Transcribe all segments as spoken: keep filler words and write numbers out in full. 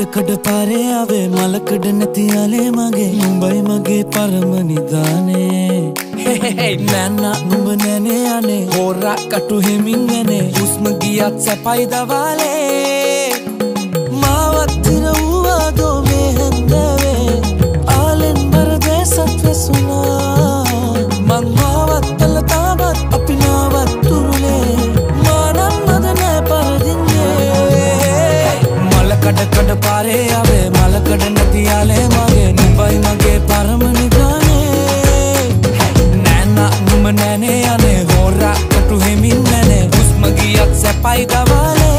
කඩ පාරේ ආවේ මලකඩ නැති යාලේ මගේ මුඹයි මගේ පරම නිදානේ නෑනා නුඹ නෑනේ අනේ හොරා කටු හිමින් යන්නේ හුස්ම ගියත් සැපයි දවාලේ මාවත් දිරවුවා දෝ මේ හන්දවේ ආලෙන් බරදේ සත්වසුනා මං මාවත් කළ තාමත් අපි නාවත් තුරුලේ මානම් මද නෑ පරදින්නේ මලකඩ කඩ පාරේ ආවේ මලකඩ නැති යාලේ මගේ නුඹයි මගේ පරම නිදානේ නෑනා නුඹ නෑනේ අනේ හොරා කටු හිමින් නැනේ හුස්ම ගියත් සැපයි දවාලේ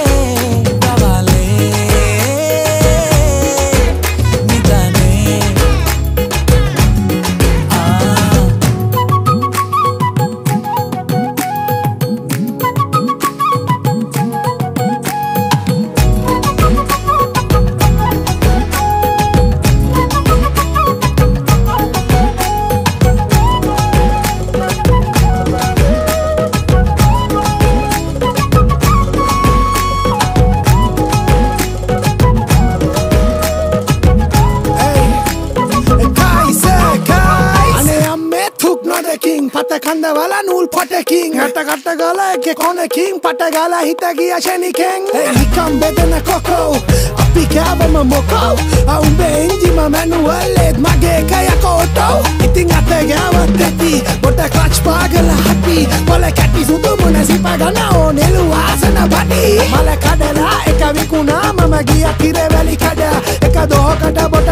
Kandawala nul pote king hata kata gala ke kone king pata gala hita giya sheni king hey hikam bedena koko api kaba ma moko a umbe inji ma manual ed mage kaya koto iting ate gawa teti bota clutch pagala happy pole kati sudu mona sipagana onelu asana badi mala kadala eka vikuna mama giya kire veli kada eka doho kada